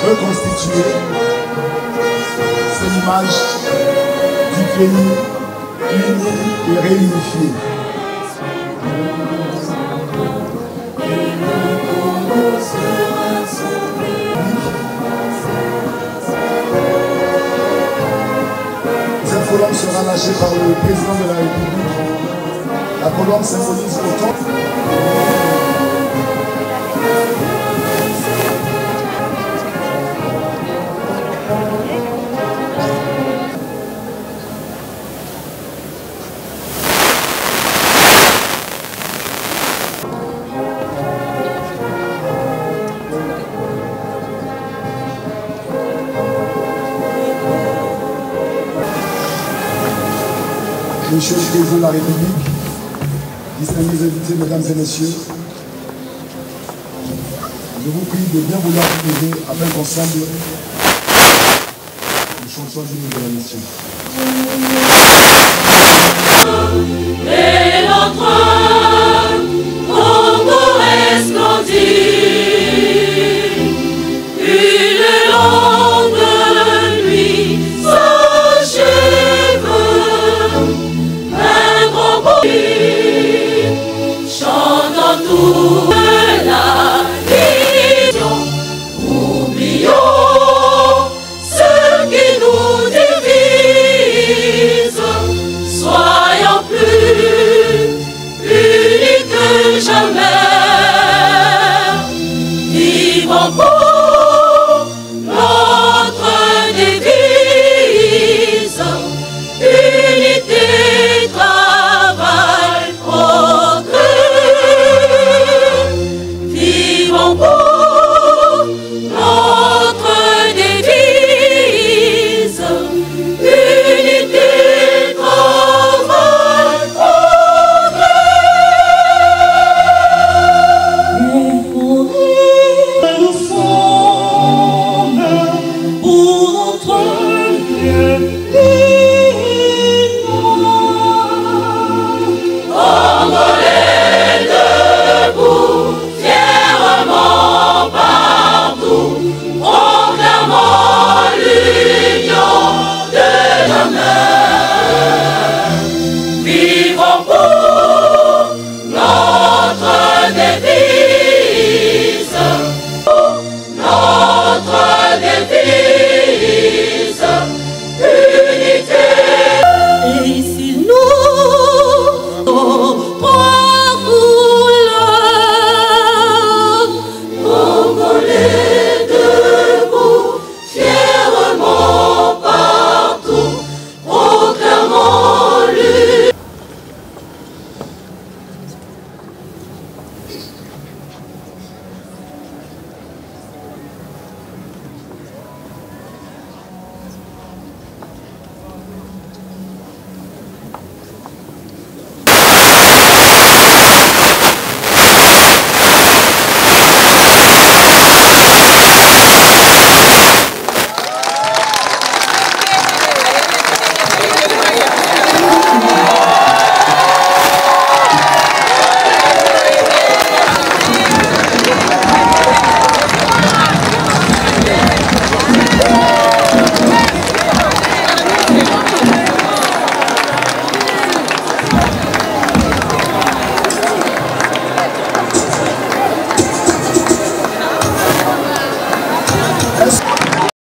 reconstituer. C'est l'image du pays uni et réunifié. Cette colombe sera lâchée par le président de la République. La colombe symbolise autant. Monsieur le Président de la République, distingués invités, mesdames et messieurs, je vous prie de bien vouloir vous aider afin qu'ensemble, nous chantions une nouvelle mission.